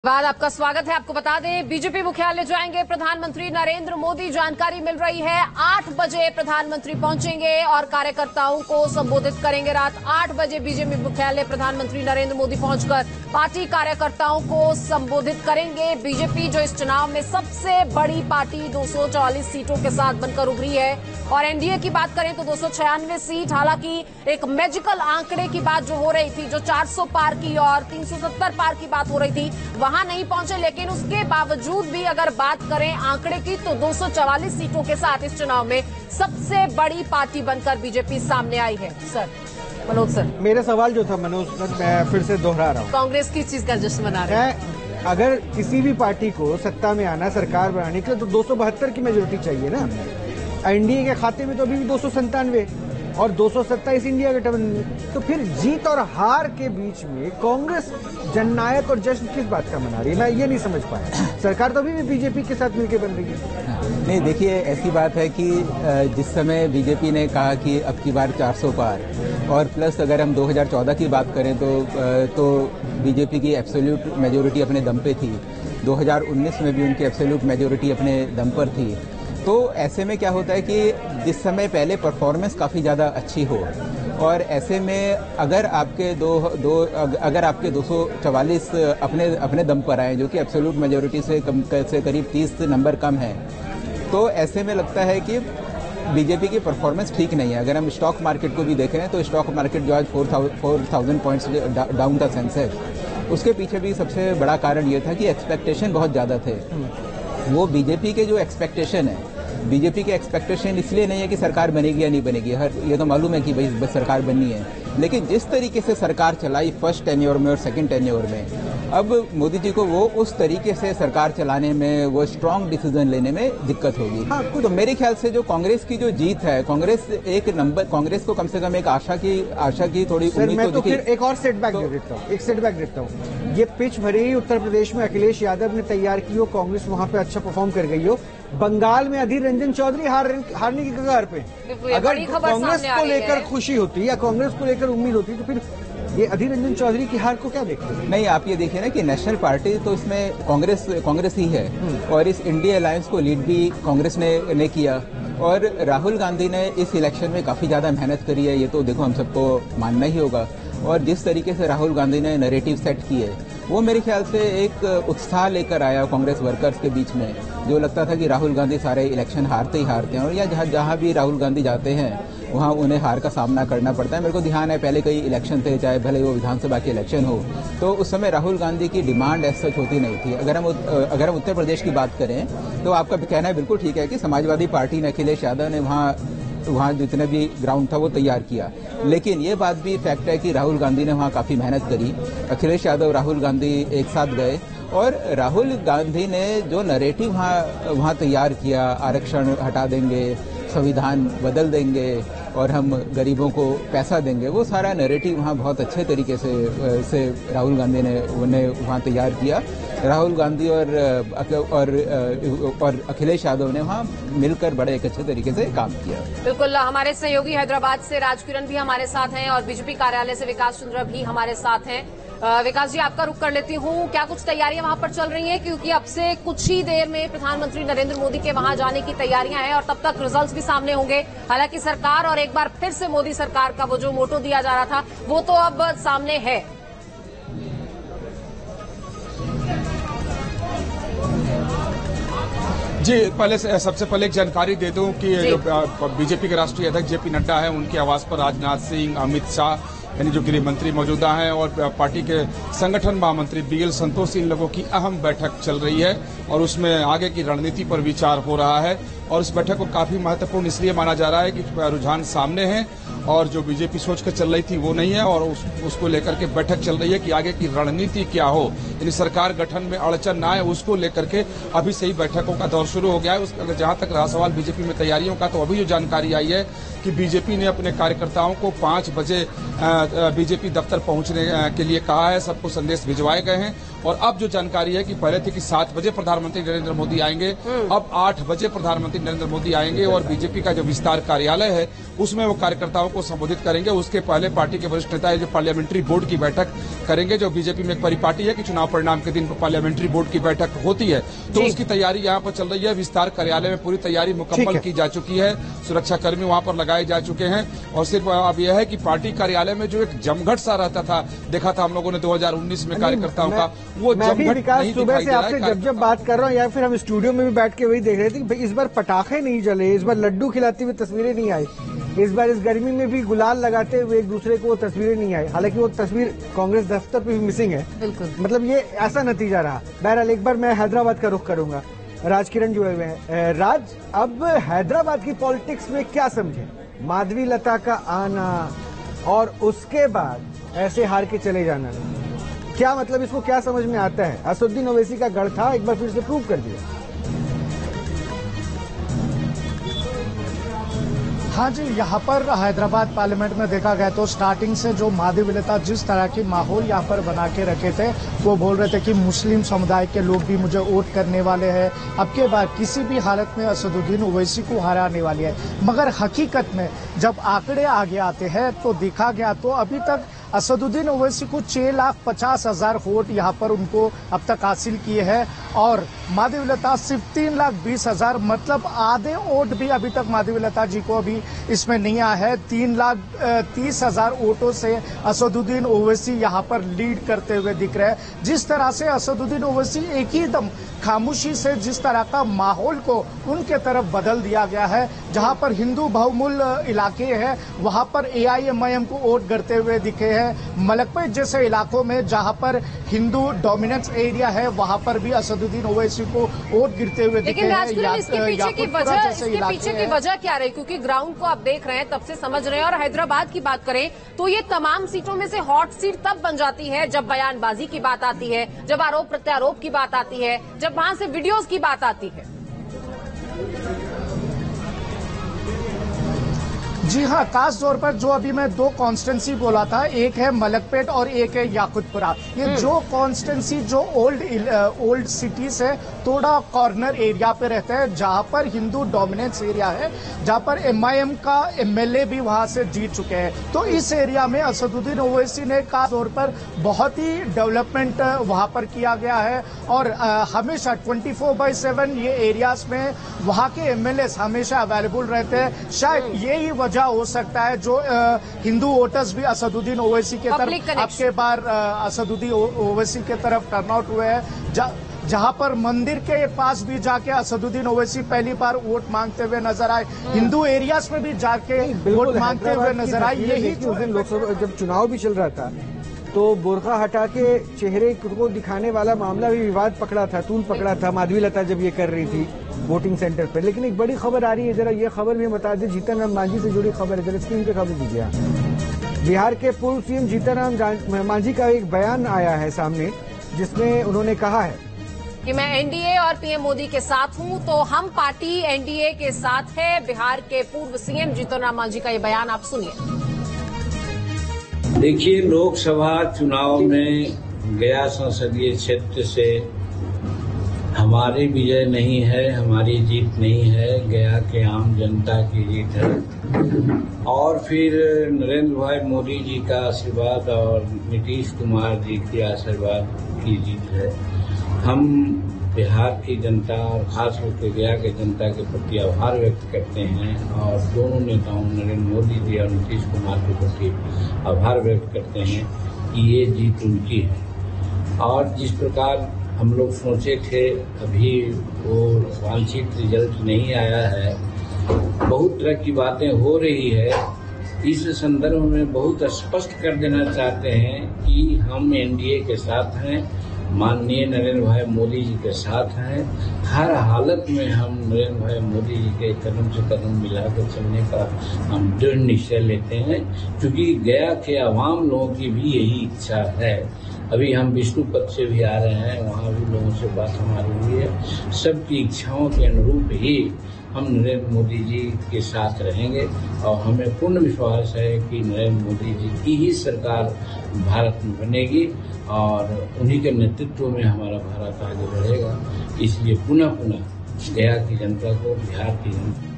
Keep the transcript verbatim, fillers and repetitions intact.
बाद आपका स्वागत है। आपको बता दें, बीजेपी मुख्यालय जाएंगे प्रधानमंत्री नरेंद्र मोदी। जानकारी मिल रही है आठ बजे प्रधानमंत्री पहुंचेंगे और कार्यकर्ताओं को संबोधित करेंगे। रात आठ बजे बीजेपी मुख्यालय प्रधानमंत्री नरेंद्र मोदी पहुंचकर पार्टी कार्यकर्ताओं को संबोधित करेंगे। बीजेपी जो इस चुनाव में सबसे बड़ी पार्टी दो सौ चालीस सीटों के साथ बनकर उभरी है और एनडीए की बात करें तो दो सौ छियानवे सीट। हालांकि एक मैजिकल आंकड़े की बात जो हो रही थी, जो चार सौ पार की और तीन सौ सत्तर पार की बात हो रही थी, वहां नहीं पहुंचे। लेकिन उसके बावजूद भी अगर बात करें आंकड़े की तो दो सौ चवालीस सीटों के साथ इस चुनाव में सबसे बड़ी पार्टी बनकर बीजेपी सामने आई है। सर मनोज सर, मेरा सवाल जो था मनोज सर, मैं फिर से दोहरा रहा हूँ। कांग्रेस किस चीज का जश्न मना रहे हैं? अगर किसी भी पार्टी को सत्ता में आना, सरकार बनाने के लिए तो दो सौ बहत्तर की मेजोरिटी चाहिए ना। एनडीए के खाते में तो अभी भी दो सौ संतानवे और दो सौ सत्ताईस इंडिया गठबंधन में। तो फिर जीत और हार के बीच में कांग्रेस जननायक और जश्न किस बात का मना रही है? मैं ये नहीं समझ पाया। सरकार तो अभी भी बीजेपी के साथ मिलकर बन रही है। नहीं, देखिए, ऐसी बात है कि जिस समय बीजेपी ने कहा कि अब की बार चार सौ पार और प्लस अगर हम दो हज़ार चौदह की बात करें तो तो बीजेपी की एब्सोल्यूट मेजोरिटी अपने दम पे थी। दो हज़ार उन्नीस में भी उनकी एब्सोल्यूट मेजोरिटी अपने दम पर थी। तो ऐसे में क्या होता है कि जिस समय पहले परफॉर्मेंस काफ़ी ज़्यादा अच्छी हो और ऐसे में अगर आपके दो दो अगर आपके दो सौ चवालीस अपने अपने दम पर आए, जो कि एब्सोल्यूट मेजोरिटी से कम से करीब तीस नंबर कम है, तो ऐसे में लगता है कि बीजेपी की परफॉर्मेंस ठीक नहीं है। अगर हम स्टॉक मार्केट को भी देखें तो स्टॉक मार्केट जो आज फोर थाउजेंड पॉइंट्स डाउन था सेंसेक्स, उसके पीछे भी सबसे बड़ा कारण ये था कि एक्सपेक्टेशन बहुत ज़्यादा थे। वो बीजेपी के जो एक्सपेक्टेशन है, बीजेपी के एक्सपेक्टेशन इसलिए नहीं है कि सरकार बनेगी या नहीं बनेगी, हर ये तो मालूम है कि भाई बस सरकार बननी है, लेकिन जिस तरीके से सरकार चलाई फर्स्ट टेन्योर में और सेकंड टेन्योर में, अब मोदी जी को वो उस तरीके से सरकार चलाने में, वो स्ट्रांग डिसीजन लेने में दिक्कत होगी। हाँ, तो मेरे ख्याल से जो कांग्रेस की जो जीत है, कांग्रेस एक नंबर, कांग्रेस को कम से कम एक आशा की आशा की थोड़ी उम्मीद मैं तो, तो फिर एक और सेटबैक दे देता हूँ एक सेटबैक देता हूँ। ये पिच भले ही उत्तर प्रदेश में अखिलेश यादव ने तैयार की हो, कांग्रेस वहां पे अच्छा परफॉर्म कर गई हो, बंगाल में अधीर रंजन चौधरी हार हारने की कगार पे। अगर कांग्रेस को लेकर खुशी होती या कांग्रेस को लेकर उम्मीद होती तो फिर ये अधीर रंजन चौधरी की हार को क्या देखते हैं? नहीं, आप ये देखिए ना कि नेशनल पार्टी तो इसमें कांग्रेस कांग्रेस ही है और इस इंडिया अलायंस को लीड भी कांग्रेस ने, ने किया और राहुल गांधी ने इस इलेक्शन में काफी ज्यादा मेहनत करी है, ये तो देखो हम सबको मानना ही होगा। और जिस तरीके से राहुल गांधी ने नैरेटिव सेट किए, वो मेरे ख्याल से एक उत्साह लेकर आया कांग्रेस वर्कर्स के बीच में, जो लगता था कि राहुल गांधी सारे इलेक्शन हारते ही हारते हैं और या जहाँ जहाँ भी राहुल गांधी जाते हैं वहाँ उन्हें हार का सामना करना पड़ता है। मेरे को ध्यान है पहले कई इलेक्शन थे, चाहे भले वो विधानसभा के इलेक्शन हो, तो उस समय राहुल गांधी की डिमांड ऐसा सच होती नहीं थी। अगर हम अगर हम उत्तर प्रदेश की बात करें तो आपका कहना है बिल्कुल ठीक है कि समाजवादी पार्टी ने, अखिलेश यादव ने वहाँ वहाँ जितने भी ग्राउंड था वो तैयार किया, लेकिन ये बात भी फैक्ट है कि राहुल गांधी ने वहाँ काफ़ी मेहनत करी। अखिलेश यादव, राहुल गांधी एक साथ गए और राहुल गांधी ने जो नैरेटिव वहाँ वहाँ तैयार किया, आरक्षण हटा देंगे, संविधान बदल देंगे और हम गरीबों को पैसा देंगे, वो सारा नैरेटिव वहाँ बहुत अच्छे तरीके से से राहुल गांधी ने उन्हें वहाँ तैयार किया। राहुल गांधी और और और अखिलेश यादव ने वहाँ मिलकर बड़े एक अच्छे तरीके से काम किया। बिल्कुल, हमारे सहयोगी हैदराबाद से राजकिरण भी हमारे साथ हैं और बीजेपी कार्यालय से विकास चंद्र भी हमारे साथ हैं। विकास जी, आपका रुख कर लेती हूँ, क्या कुछ तैयारियां वहां पर चल रही हैं? क्योंकि अब से कुछ ही देर में प्रधानमंत्री नरेंद्र मोदी के वहां जाने की तैयारियां हैं और तब तक रिजल्ट्स भी सामने होंगे। हालांकि सरकार और एक बार फिर से मोदी सरकार का वो जो मोटो दिया जा रहा था वो तो अब सामने है। जी, पहले सबसे पहले एक जानकारी दे दूं कि जो बीजेपी के राष्ट्रीय अध्यक्ष जेपी नड्डा है, उनके आवास पर राजनाथ सिंह, अमित शाह यानी जो गृह मंत्री मौजूदा हैं और पार्टी के संगठन महामंत्री बीएल संतोष, इन लोगों की अहम बैठक चल रही है और उसमें आगे की रणनीति पर विचार हो रहा है। और इस बैठक को काफी महत्वपूर्ण इसलिए माना जा रहा है कि रुझान सामने है और जो बीजेपी सोच कर चल रही थी वो नहीं है और उस, उसको लेकर के बैठक चल रही है कि आगे की रणनीति क्या हो, यानी सरकार गठन में अड़चन ना आए, उसको लेकर के अभी से ही बैठकों का दौर शुरू हो गया है। जहां तक रहा सवाल बीजेपी में तैयारियों का, तो अभी जो जानकारी आई है कि बीजेपी ने अपने कार्यकर्ताओं को पांच बजे बीजेपी दफ्तर पहुंचने के लिए कहा है। सबको संदेश भिजवाए गए हैं और अब जो जानकारी है कि पहले थे कि सात बजे प्रधानमंत्री नरेंद्र मोदी आएंगे, अब आठ बजे प्रधानमंत्री नरेंद्र मोदी आएंगे और बीजेपी का जो विस्तार कार्यालय है उसमें वो कार्यकर्ताओं को संबोधित करेंगे। उसके पहले पार्टी के वरिष्ठ नेता जो पार्लियामेंट्री बोर्ड की बैठक करेंगे। जो बीजेपी में एक परिपाटी है कि चुनाव परिणाम के दिन पार्लियामेंट्री बोर्ड की बैठक होती है, तो उसकी तैयारी यहाँ पर चल रही है। विस्तार कार्यालय में पूरी तैयारी मुकम्मल की जा चुकी है, सुरक्षाकर्मी वहां पर लगाए जा चुके हैं और सिर्फ अब यह है कि पार्टी कार्यालय में जो एक जमघट सा रहता था, देखा था हम लोगों ने दो हजार उन्नीस में कार्यकर्ताओं का, वो जमघट नहीं सुबह से आपसे जब जब बात कर रहा हूँ या फिर हम स्टूडियो में भी बैठ के वही देख रहे थे कि इस बार पटाखे नहीं जले, इस बार लड्डू खिलाती हुई तस्वीरें नहीं आई, इस बार इस गर्मी में भी गुलाल लगाते हुए एक दूसरे को वो तस्वीरें नहीं आई। हालांकि वो तस्वीर कांग्रेस दफ्तर पे भी मिसिंग है। बिल्कुल, मतलब ये ऐसा नतीजा रहा। बहरहाल एक बार मैं हैदराबाद का रुख करूंगा, राज किरण जुड़े हुए हैं। राज, अब हैदराबाद की पॉलिटिक्स में क्या समझे? माधवी लता का आना और उसके बाद ऐसे हार के चले जाना, क्या मतलब, इसको क्या समझ में आता है? असदुद्दीन ओवैसी का गढ़ था, एक बार फिर से प्रूव कर दिया। हाँ जी, यहाँ पर हैदराबाद पार्लियामेंट में देखा गया तो स्टार्टिंग से जो माधवी लता जिस तरह की माहौल यहाँ पर बना के रखे थे, वो बोल रहे थे कि मुस्लिम समुदाय के लोग भी मुझे वोट करने वाले हैं, अब के बाद किसी भी हालत में असदुद्दीन ओवैसी को हराने वाली है। मगर हकीकत में जब आंकड़े आगे आते हैं तो देखा गया तो अभी तक असदुद्दीन ओवैसी को छह लाख पचास हजार वोट यहाँ पर उनको अब तक हासिल किए हैं और माधवी लता सिर्फ तीन लाख बीस हजार, मतलब आधे वोट भी अभी तक माधवी लता जी को अभी इसमें नहीं आया है। तीन लाख तीस हजार वोटों से असदुद्दीन ओवैसी यहाँ पर लीड करते हुए दिख रहे हैं। जिस तरह से असदुद्दीन ओवैसी एक ही दम खामोशी से जिस तरह का माहौल को उनके तरफ बदल दिया गया है, जहां पर हिंदू बहुमूल इलाके हैं वहां पर एआईएमआईएम को वोट करते हुए दिखे हैं। मलकपेट जैसे इलाकों में जहां पर हिंदू डोमिनेंस एरिया है वहां पर भी असदुद्दीन ओवैसी को वोट गिरते हुए दिखे हैं। इसके पीछे की वजह इसके पीछे की वजह क्या रही? क्योंकि ग्राउंड को आप देख रहे हैं, तब से समझ रहे हैं। और हैदराबाद की बात करें तो ये तमाम सीटों में से हॉट सीट तब बन जाती है जब बयानबाजी की बात आती है, जब आरोप प्रत्यारोप की बात आती है, जब वहां से वीडियोस की बात आती है। जी हाँ, खास तौर पर जो अभी मैं दो कॉन्स्टेंसी बोला था, एक है मलकपेट और एक है याकुतपुरा। ये जो कॉन्स्टेंसी जो ओल्ड ओल्ड सिटीज है, थोड़ा कॉर्नर एरिया पे रहता है जहां पर हिंदू डोमिनेंस एरिया है, जहां पर एमआईएम का एमएलए भी वहां से जीत चुके हैं। तो इस एरिया में असदुद्दीन ओवैसी ने खास तौर पर बहुत ही डेवलपमेंट वहां पर किया गया है और आ, हमेशा ट्वेंटी फोर बाई सेवन ये एरियाज में वहां के एमएलए हमेशा अवेलेबल रहते हैं। शायद यही वजह हो सकता है जो आ, हिंदू वोटर्स भी असदुद्दीन ओवैसी के तरफ आपके बार असदुद्दीन ओवैसी के तरफ टर्नआउट हुए हैं, जा, जहां पर मंदिर के पास भी जाके असदुद्दीन ओवैसी पहली बार वोट मांगते हुए नजर आए, हिंदू एरियाज में भी जाके वोट मांगते हुए नजर आए। यही उस दिन लोकसभा जब चुनाव भी चल रहा था तो बुर्का हटा के चेहरे को दिखाने वाला मामला भी विवाद पकड़ा था, तूल पकड़ा था माधवी लता जब ये कर रही थी वोटिंग सेंटर पर। लेकिन एक बड़ी खबर आ रही है, जरा ये खबर भी बता दें, जीतन राम मांझी से जुड़ी खबर है, जरा स्क्रीन पे खबर दीजिए आप। बिहार के पूर्व सीएम जीतन राम मांझी का एक बयान आया है सामने, जिसमें उन्होंने कहा है कि मैं एनडीए और पीएम मोदी के साथ हूं, तो हम पार्टी एनडीए के साथ है। बिहार के पूर्व सीएम जीतन राम मांझी का ये बयान आप सुनिए। देखिए, लोकसभा चुनाव में गया संसदीय क्षेत्र से हमारी विजय नहीं है, हमारी जीत नहीं है, गया के आम जनता की जीत है और फिर नरेंद्र भाई मोदी जी का आशीर्वाद और नीतीश कुमार जी के आशीर्वाद की जीत है। हम बिहार की जनता और खास करके गया के जनता के प्रति आभार व्यक्त करते हैं और दोनों नेताओं नरेंद्र मोदी जी और नीतीश कुमार के प्रति आभार व्यक्त करते हैं कि ये जीत उनकी है। और जिस प्रकार हम लोग सोचे थे अभी वो वांछित रिजल्ट नहीं आया है, बहुत तरह की बातें हो रही है। इस संदर्भ में बहुत स्पष्ट कर देना चाहते हैं कि हम एनडीए के साथ हैं, माननीय नरेंद्र भाई मोदी जी के साथ हैं। हर हालत में हम नरेंद्र भाई मोदी जी के कदम से कदम मिलाकर चलने का हम दृढ़ निश्चय लेते हैं, क्योंकि गया के आवाम लोगों की भी यही इच्छा है। अभी हम विष्णुपद से भी आ रहे हैं, वहाँ भी लोगों से बात हमारी हुई है। सबकी इच्छाओं के अनुरूप ही हम नरेंद्र मोदी जी के साथ रहेंगे और हमें पूर्ण विश्वास है कि नरेंद्र मोदी जी की ही सरकार भारत में बनेगी और उन्हीं के नेतृत्व में हमारा भारत आगे बढ़ेगा। इसलिए पुनः पुनः गया की जनता को, बिहार की जनता